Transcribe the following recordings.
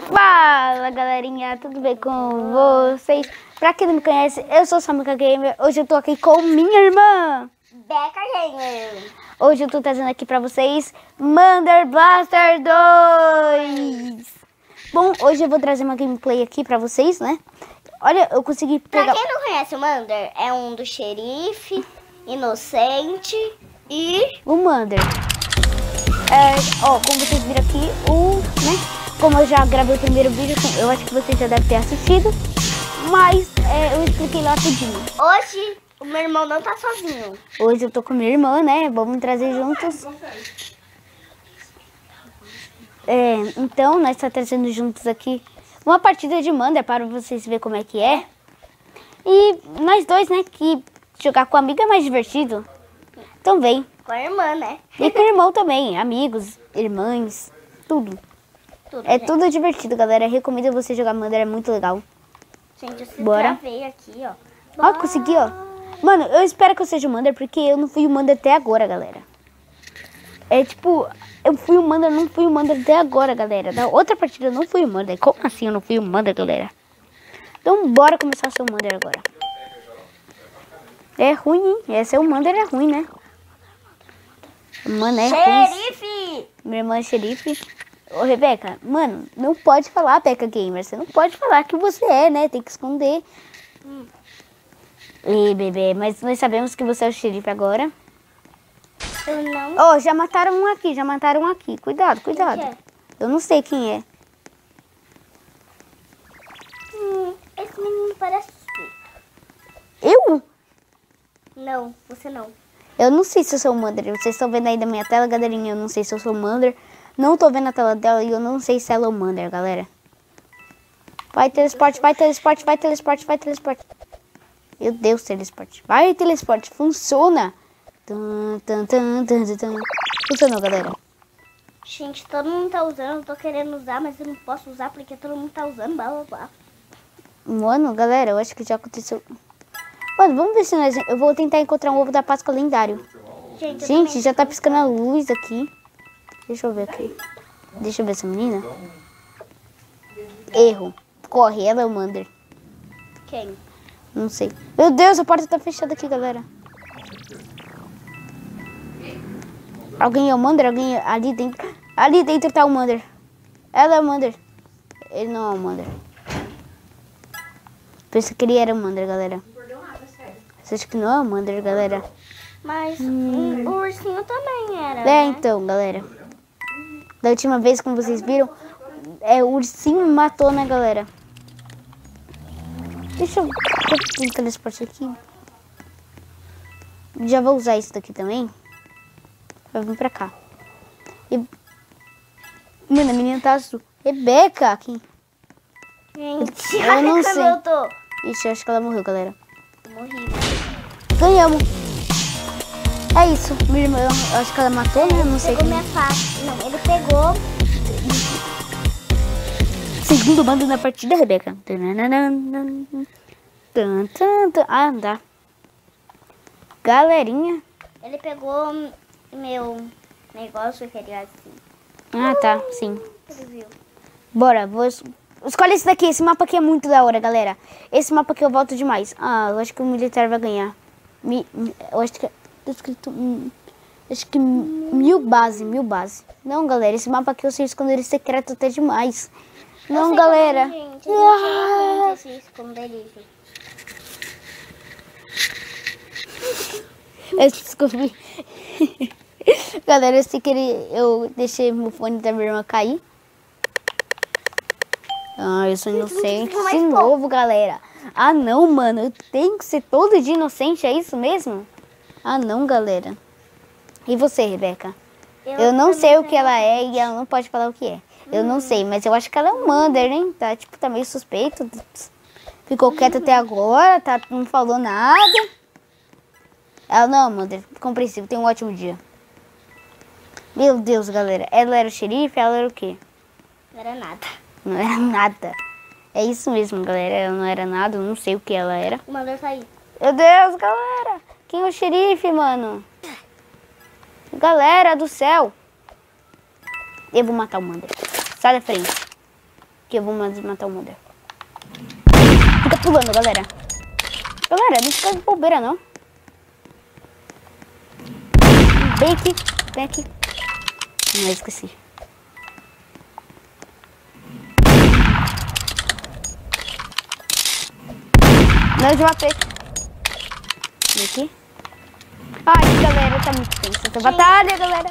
Fala galerinha, tudo bem com vocês? Pra quem não me conhece, eu sou Samuca Gamer. Hoje eu tô aqui com minha irmã Becca Gamer. Hoje eu tô trazendo aqui pra vocês Mother Blaster 2. Bom, hoje eu vou trazer uma gameplay aqui pra vocês, né? Olha, eu consegui pegar... Pra quem não conhece o Mother, é um do xerife, inocente e... o Mother. Como vocês viram aqui, como eu já gravei o primeiro vídeo, eu acho que vocês já devem ter assistido, mas eu expliquei lá tudinho. Hoje o meu irmão não tá sozinho. Hoje eu tô com minha irmã, né? Vamos trazer juntos. Então, nós estamos trazendo juntos aqui uma partida de Mother para vocês verem como é que é. E nós dois, né? Que jogar com amigo é mais divertido. Então vem. Com a irmã, né? E com o irmão também, amigos, irmãs, tudo. Tudo divertido, galera. Recomendo você jogar Mother, é muito legal. Gente, eu Bora. travei aqui, ó. Ó, consegui, ó. Mano, eu espero que eu seja o Mother, porque eu não fui o Mother até agora, galera. Eu fui o Mother, não fui o Mother até agora, galera. Da outra partida eu não fui o Mother. Como assim eu não fui o Mother, galera? Então bora começar a ser o Mother agora. É ruim, hein? Esse é o Mother, é ruim, né? Mano, é ruim. Xerife! Minha irmã é xerife. Ô, Rebeca, mano, não pode falar, Becca Gamer. Você não pode falar que você é, né? Tem que esconder. Ei, bebê, mas nós sabemos que você é o xerife agora. Eu não... Ó, já mataram um aqui. Cuidado, cuidado. Quem que é? Eu não sei quem é. Esse menino parece suspeito. Eu? Não, você não. Eu não sei se eu sou o Mother. Vocês estão vendo aí da minha tela, galerinha. Eu não sei se eu sou o Mother. Não tô vendo a tela dela e eu não sei se ela é o Mother, galera. Vai, telesporte, vai, telesporte, vai, telesporte, vai, telesporte. Meu Deus, telesporte. Vai, telesporte. Funciona. Funcionou, galera. Gente, todo mundo tá usando, eu tô querendo usar, mas eu não posso usar porque todo mundo tá usando, blá, blá, blá. Mano, galera, eu acho que já aconteceu. Mano, vamos ver se nós... Eu vou tentar encontrar um ovo da Páscoa lendário. Gente, já tá piscando a luz aqui. Deixa eu ver aqui. Deixa eu ver essa menina. Erro. Corre, ela é o Mother. Quem? Não sei. Meu Deus, a porta tá fechada aqui, galera. Alguém é o Mother? Alguém ali dentro? Ali dentro tá o Mother. Ela é o Mother. Ele não é o Mother. Pensei que ele era o Mother, galera. Você acha que não é o Mother, galera? Mas o ursinho também era, né? Então, galera. Da última vez, como vocês viram, o ursinho me matou, né, galera? Deixa eu ter um teleporte aqui. Já vou usar isso daqui também. Vai vir pra cá. Mano, a menina tá azul. Rebeca aqui. Gente, Eu olha não como sei. eu tô. Ixi, eu acho que ela morreu, galera. Morri. Ganhamos. É isso. Minha irmã, eu acho que ela matou, né? Eu não sei Pegou quem. minha faca. Não, ele pegou. Segundo mando na partida, Rebeca. Ah, dá. Galerinha. Ele pegou meu negócio que ele assim. Ah, tá. Sim. Ele viu. Bora. Escolhe esse daqui. Esse mapa aqui é muito da hora, galera. Esse mapa aqui eu volto demais. Ah, eu acho que o militar vai ganhar. Eu acho que... Tá escrito... Acho que 1000 base. Não, galera. Esse mapa aqui eu sei esconder secreto até demais. Não, galera. Gente, a gente se esconder isso. Eu descobri. Galera, eu sei que eu deixei meu fone da minha irmã cair. Ah, eu sou inocente de novo, galera. Ah, não, mano. Eu tenho que ser todo dia inocente, é isso mesmo? Ah, não, galera. E você, Rebeca? Eu não sei o que ela é e ela não pode falar o que é. Eu não sei, mas eu acho que ela é um Mother, hein? Tá meio suspeito. Ficou quieta até agora, não falou nada. Ela não, Mother. Compreensível, tem um ótimo dia. Meu Deus, galera. Ela era o xerife, ela era o quê? Não era nada. Não era nada. É isso mesmo, galera. Ela não era nada, eu não sei o que ela era. O Mother tá aí. Meu Deus, galera. Quem é o xerife, mano? Galera do céu. Eu vou matar o Mother. Sai da frente. que eu vou matar o Mother. Fica pulando, galera. Galera, não fica de bobeira, não. Vem aqui, vem aqui. Não, esqueci. Não, eu já matei. Vem aqui. Ai, galera, tá muito tenso essa batalha, galera.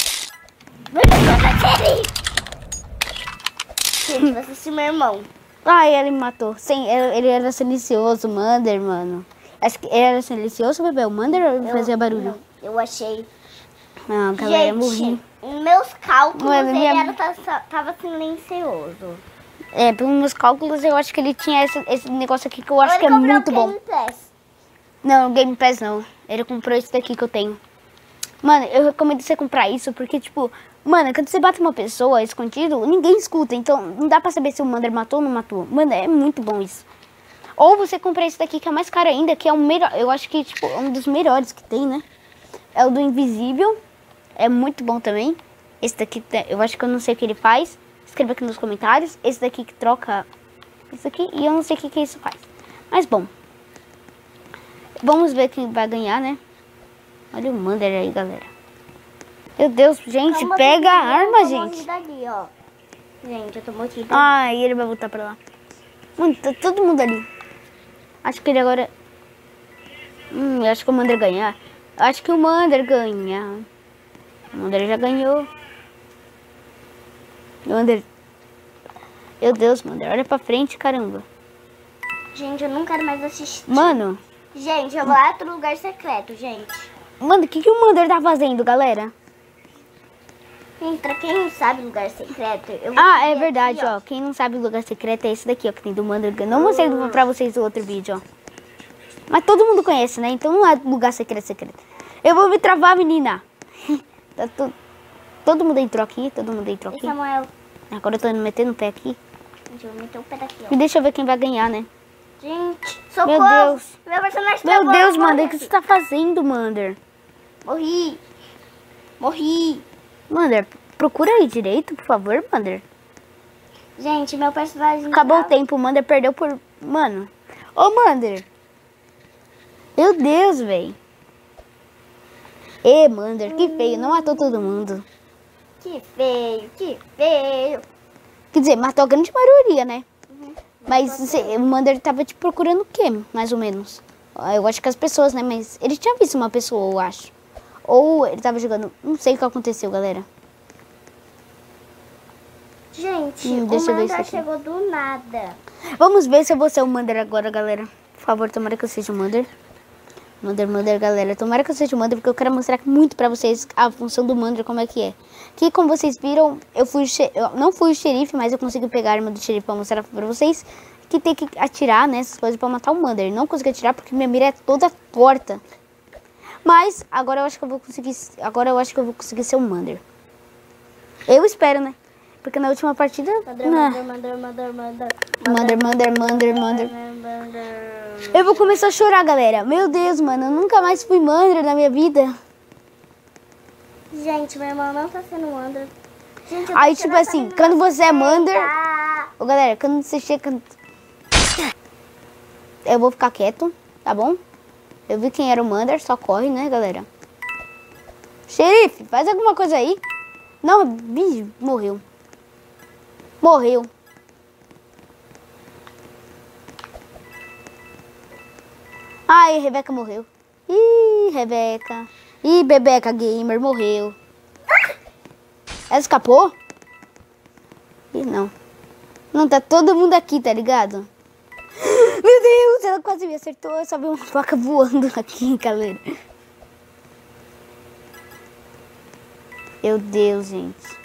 Gente, vai assistir meu irmão. Ai, ele me matou. Sim, ele era silencioso, o Mother, mano. Acho que ele era silencioso, bebê. O Mother ou ele fazia barulho? Eu achei. Não, galera, eu morri. Gente, meus cálculos, Mano, ele tava silencioso. É, pelos meus cálculos, eu acho que ele tinha esse negócio aqui que eu acho que é muito bom. Não, Game Pass não. Ele comprou esse daqui que eu tenho. Mano, eu recomendo você comprar isso porque, tipo... Mano, quando você bate uma pessoa escondido, ninguém escuta. Então, não dá pra saber se o Mother matou ou não matou. Mano, é muito bom isso. Ou você compra esse daqui que é mais caro ainda, que é o melhor... Eu acho que, tipo, é um dos melhores que tem, né? É o do Invisível. É muito bom também. Esse daqui, eu acho que eu não sei o que ele faz. Escreva aqui nos comentários. Esse daqui que troca isso aqui. E eu não sei o que isso faz. Mas, bom. Vamos ver quem vai ganhar, né? Olha o Mother aí, galera. Meu Deus, gente, pega a arma, gente. Dali, ó. Gente, eu tô morrendo. Ai, ele vai voltar pra lá. Mano, tá todo mundo ali. Acho que ele agora... eu acho que o Mother ganhar. Acho que o Mother ganha. O Mother já ganhou. Mother... Meu Deus, Mother, olha pra frente, caramba. Gente, eu não quero mais assistir. Mano... Gente, eu vou lá pro lugar secreto, gente. Mano, o que o Mother tá fazendo, galera? Gente, pra quem não sabe o lugar secreto... É verdade, ó. Quem não sabe o lugar secreto é esse daqui, ó. Que tem do Mother. Não mostrei pra vocês o outro vídeo, ó. Mas todo mundo conhece, né? Então não é lugar secreto. Eu vou me travar, menina. Tá todo mundo entrou aqui, todo mundo entrou aqui. Samuel. Agora eu tô metendo o pé aqui. Gente, eu vou meter o pé daqui, ó. E deixa eu ver quem vai ganhar, né? Gente, socorro. Meu Deus. Meu personagem Meu travou, Deus, eu morri. Mother, o que você tá fazendo, Mother? Morri. Mother, procura aí direito, por favor, Mother. Gente, meu personagem... Acabou o tempo, o Mother perdeu por... Mano. Ô, Mother. Meu Deus, velho. Mother, que feio. Não matou todo mundo. Que feio, que feio. Quer dizer, matou a grande maioria, né? Mas o Mother tava te procurando o quê, mais ou menos? Eu acho que as pessoas, né? Mas ele tinha visto uma pessoa, eu acho. Ou ele tava jogando... Não sei o que aconteceu, galera. Gente, deixa eu o ver isso Mother aqui. chegou do nada. Vamos ver se eu vou ser o Mother agora, galera. Por favor, tomara que eu seja o Mother. Mother, galera. Tomara que eu seja o Mother, porque eu quero mostrar muito pra vocês a função do Mother, como é que é. Que, como vocês viram, eu não fui o xerife, mas eu consegui pegar a arma do xerife pra mostrar pra vocês. Que tem que atirar, né, essas coisas pra matar o Mother. Não consegui atirar porque minha mira é toda torta. Mas, agora eu acho que eu vou conseguir... Agora eu acho que eu vou conseguir ser o Mother. Eu espero, né? Porque na última partida... Mother. Eu vou começar a chorar, galera. Meu Deus, mano. Eu nunca mais fui Mother na minha vida. Gente, meu irmão não tá sendo Mother. Gente, Aí, tipo assim, quando você é Mother... Ô, galera, quando você chega... Eu vou ficar quieto, tá bom? Eu vi quem era o Mother, só corre, né, galera? Xerife, faz alguma coisa aí. Não, bicho, morreu. Morreu. Ai, Rebeca morreu. Ih, Rebeca. Ih, Bebeca Gamer morreu. Ela escapou? Ih, não. Não, tá todo mundo aqui, tá ligado? Meu Deus, ela quase me acertou. Eu só vi uma faca voando aqui, galera. Meu Deus, gente.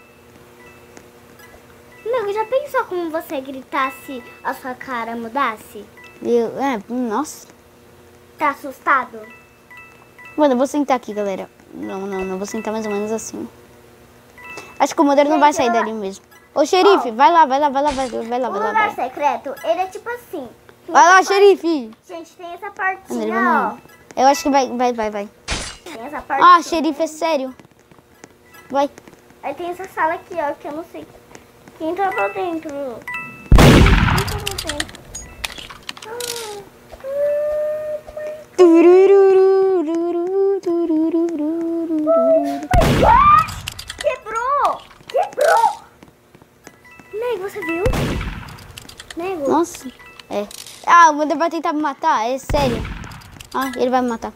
Meu, já pensou como você gritasse, a sua cara mudasse? Nossa. Tá assustado? Mano, eu vou sentar aqui, galera. Não. Vou sentar mais ou menos assim. Acho que o Mother não vai sair dali mesmo. Ô, xerife, vai lá. O lugar secreto, ele é tipo assim. Vai lá, xerife. Gente, tem essa Mano, ele vai portinha, morrer. ó. Eu acho que vai. Tem essa portinha. Xerife, é sério. Vai. Aí tem essa sala aqui, ó, que eu não sei. Quem tá pra dentro? Quebrou! Quebrou! Nego, você viu? Nego. Nossa, é. Ah, o Wander vai tentar me matar, é sério. Ah, ele vai me matar.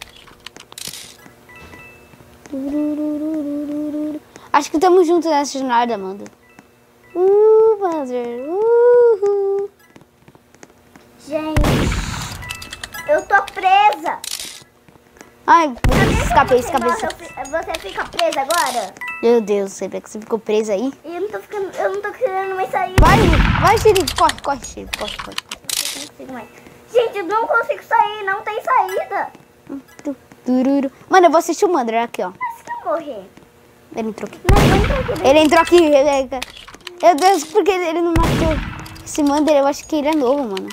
Acho que estamos juntos nessa jornada, Amanda. Wander. Gente, eu tô presa. Ai, escapei. Você fica presa agora? Meu Deus, você vê que você ficou presa aí? E eu não tô querendo mais sair. Vai, xerife, corre, xerife, corre. Eu não consigo mais. Gente, eu não consigo sair, não tem saída. Mano, eu vou assistir o Wander aqui, ó. Mas se eu morrer? Ele entrou aqui. Não entra aqui. Ele entrou aqui, Rebeca. Meu Deus, por que ele não matou? Esse Wander, eu acho que ele é novo, mano.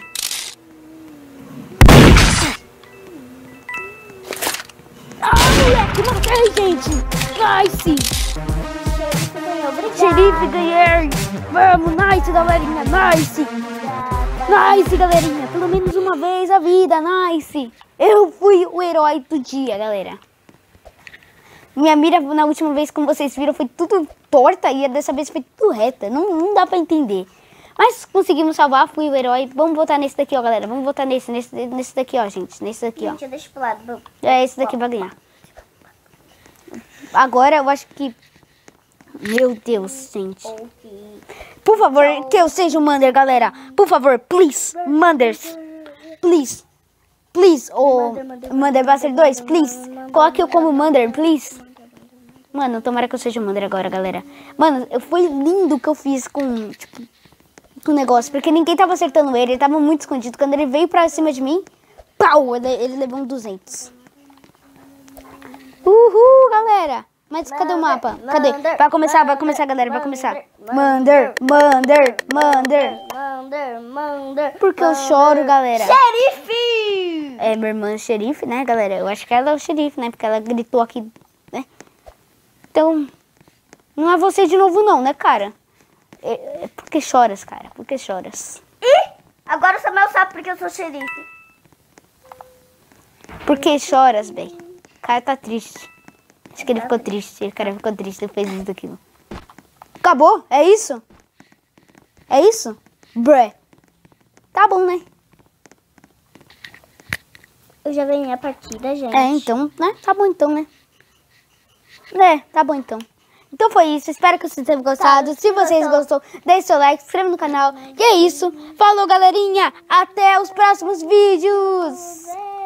Ai, moleque, matei, gente. Nice. Você ganhou, obrigada. Xerife, ganhei. Vamos, nice, galerinha, nice. Nice, galerinha. Pelo menos uma vez a vida, nice. Eu fui o herói do dia, galera. Minha mira na última vez, como vocês viram, foi tudo torta e dessa vez foi tudo reta. Não dá pra entender. Mas conseguimos salvar, fui o herói. Vamos votar nesse daqui, ó, galera. Vamos votar nesse daqui, ó, gente. Nesse daqui, ó. Gente, deixa pro lado. É, esse daqui vai ganhar. Agora eu acho que... Meu Deus, gente. Por favor, que eu seja o Wander, galera. Por favor, please. Wanders. Please. Please. O Wander Buster 2, please. Coloque eu como Wander, please. Mano, tomara que eu seja o Wander agora, galera. Mano, foi lindo o que eu fiz com, tipo, com o negócio. Porque ninguém tava acertando ele. Ele tava muito escondido. Quando ele veio pra cima de mim, pau, ele levou um 200. Uhul, galera. Mas cadê o mapa? Cadê? Vai começar, galera. Vai começar. Wander. Porque eu choro, galera. Xerife! É, minha irmã é xerife, né, galera? Eu acho que ela é o xerife, né? Porque ela gritou aqui, né? Então, não é você de novo não, né, cara? É porque choras, cara. Porque choras. Ih! Agora o Samuel sabe porque eu sou xerife. Porque choras, bem. O cara tá triste. Acho que ele ficou triste. O cara ficou triste, ele fez isso daquilo. Acabou? É isso? É isso? Bré. Tá bom, né? Eu já ganhei a partida, gente. É, então, né? Tá bom então, né? É, tá bom então. Então foi isso, espero que vocês tenham gostado. Se vocês gostou, deixe seu like, se inscreva no canal. E é isso. Falou, galerinha. Até os próximos vídeos.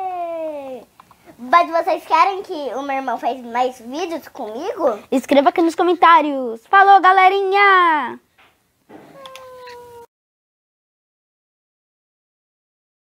Mas vocês querem que o meu irmão faça mais vídeos comigo? Escreva aqui nos comentários. Falou, galerinha.